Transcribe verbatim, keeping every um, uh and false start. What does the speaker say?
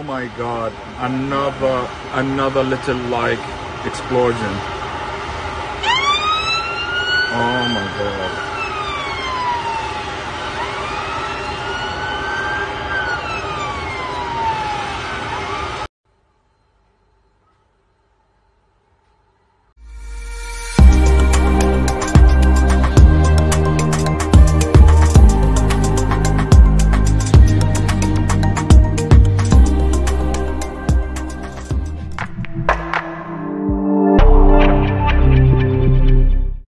Oh my god, another, another little like explosion. Oh my god.